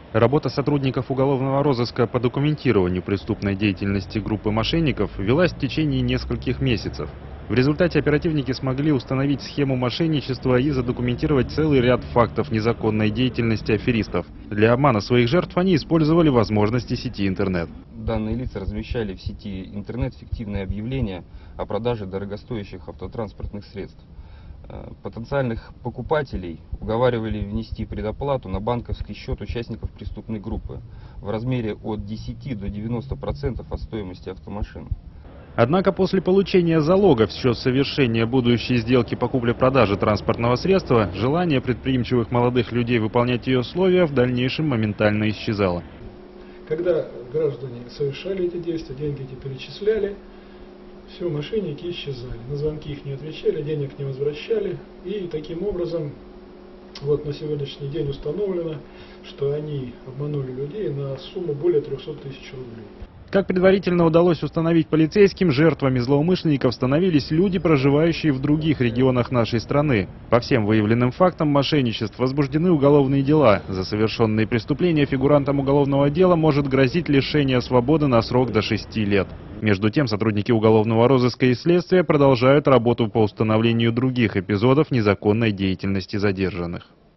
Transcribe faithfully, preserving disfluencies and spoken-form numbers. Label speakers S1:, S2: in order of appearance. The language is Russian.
S1: Работа сотрудников уголовного розыска по документированию преступной деятельности группы мошенников велась в течение нескольких месяцев. В результате оперативники смогли установить схему мошенничества и задокументировать целый ряд фактов незаконной деятельности аферистов. Для обмана своих жертв они использовали возможности сети интернет.
S2: Данные лица размещали в сети интернет фиктивные объявления о продаже дорогостоящих автотранспортных средств. Потенциальных покупателей уговаривали внести предоплату на банковский счет участников преступной группы в размере от десяти до девяноста процентов от стоимости автомашин.
S1: Однако после получения залога в счет совершения будущей сделки по купле-продаже транспортного средства, желание предприимчивых молодых людей выполнять ее условия в дальнейшем моментально исчезало.
S3: Когда граждане совершали эти действия, деньги эти перечисляли, все, мошенники исчезали. На звонки их не отвечали, денег не возвращали. И таким образом, вот на сегодняшний день установлено, что они обманули людей на сумму более трёхсот тысяч рублей.
S1: Как предварительно удалось установить полицейским, жертвами злоумышленников становились люди, проживающие в других регионах нашей страны. По всем выявленным фактам мошенничеств возбуждены уголовные дела. За совершенные преступления фигурантам уголовного дела может грозить лишение свободы на срок до шести лет. Между тем, сотрудники уголовного розыска и следствия продолжают работу по установлению других эпизодов незаконной деятельности задержанных.